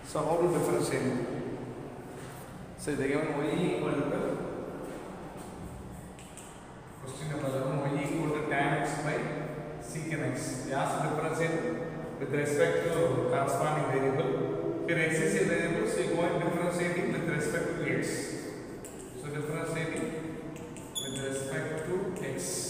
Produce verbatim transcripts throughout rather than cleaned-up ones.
So how to differentiate? So they given y equal to question number eleven, y equal to tan x by secant x. They ask to differentiate with respect to corresponding variable. Here x is a variable, so you go and differentiating with respect to x. So differentiating with respect to x.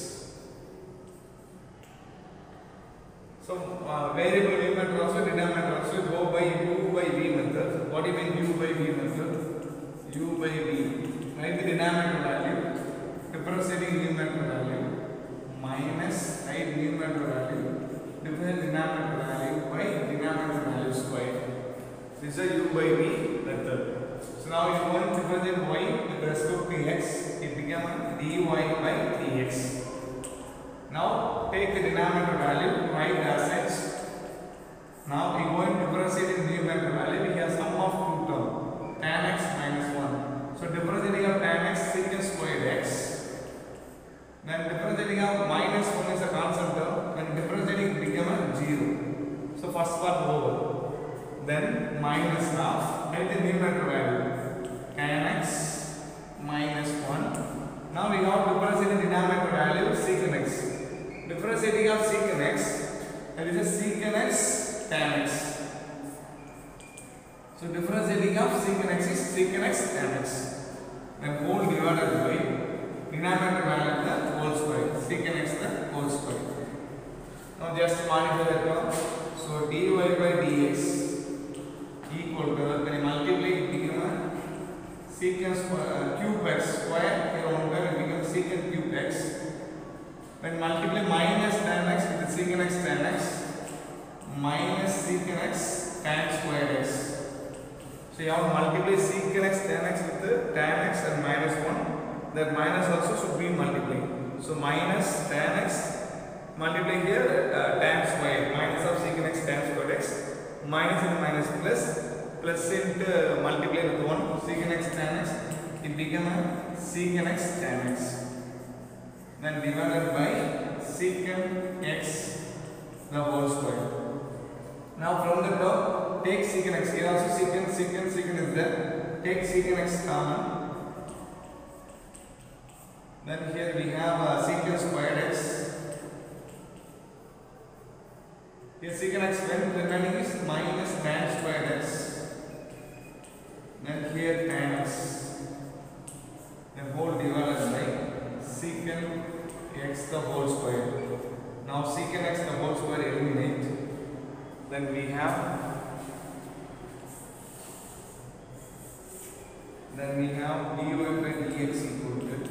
So uh, variable u method also, denominator also, go by u by v method. What do you mean u by v method? U by v. Write the denominator value, differentiating numerator value, minus write numerator value, differentiate denominator value by denominator value square. This is a u by v method. So now you want to differentiate y with respect to x, it becomes dy by dx. Now take the denominator value, write as such. Now we are going to differentiate in the numerator value. We have sum of two terms, tan x minus one. So differentiating of tan x secant squared x. Then differentiating of minus one is a constant term. When differentiating becomes zero. So first part over. Then minus half. Write the numerator value, tan x minus one. Now we have differentiating denominator value secant x. Differentiating of secant x, that is a secant x tan x. So differentiating of secant x is secant x tan x. Then whole divided by denominator value the whole square, secant x the whole square. Now just modify the term. So dy by dx equal to, when you multiply it becomes secant square, cube x square, here one time it becomes secant cube x. When multiply minus tan x with the secant x tan x minus secant x tan square x. So you have to multiply secant x tan x with the tan x and minus one. That minus also should be multiplied. So minus tan x, multiply here uh, tan square, minus of secant x tan square x, minus into minus plus, plus into multiply with one, secant x tan x, it becomes secant x tan x. Then divided by secant x the whole square. Now from the top, take secant x. Here also secant, secant, secant is there. Take secant x common. Then here we have uh, secant squared x. Here secant x when remaining is minus tan squared x. Then here tan x. Then whole divided by secant x the whole square. Now secant x the whole square eliminate. Then we have then we have dy by dx equal to,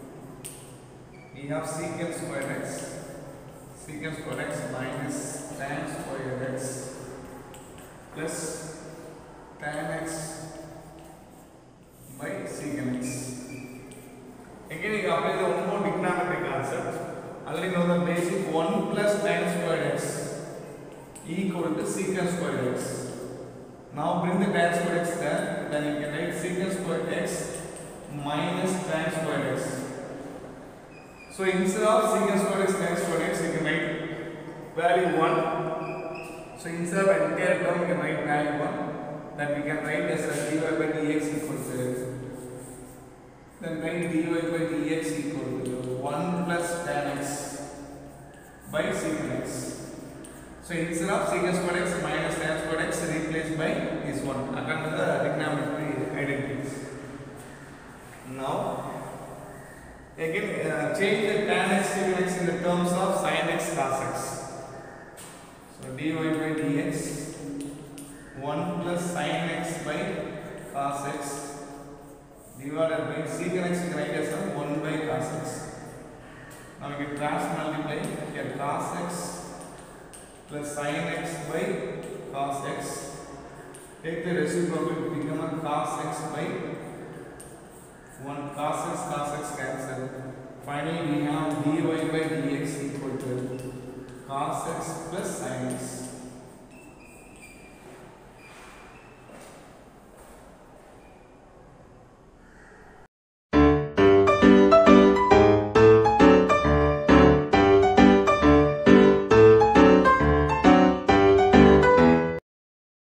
we have secant square x, secant square x minus tan square x plus tan x by secant x. Again, you apply the one more trigonometric concept. Already know the basic one plus tan squared x equal to secant squared x. Now bring the tan squared x there, then you can write secant squared x minus tan squared x. So instead of secant squared x tan squared x, you can write value one. So instead of entire term, you can write value one. Then we can write as a dy by dx equal to, then write dy by dx equal to one plus tan x by secant x. So instead of secant squared x minus tan squared x, replaced by this one according to the trigonometric identities. Now again uh, change the tan x secant x in the terms of sin x cos x. So dy by dx one plus sin x by cos x divided by secant x, you can write as one by cos x. Now we can cross multiply here cos x plus sin x by cos x. Take the reciprocal, it becomes cos x by one, cos x, cos x cancel. Finally we have dy by dx equal to cos x plus sin x.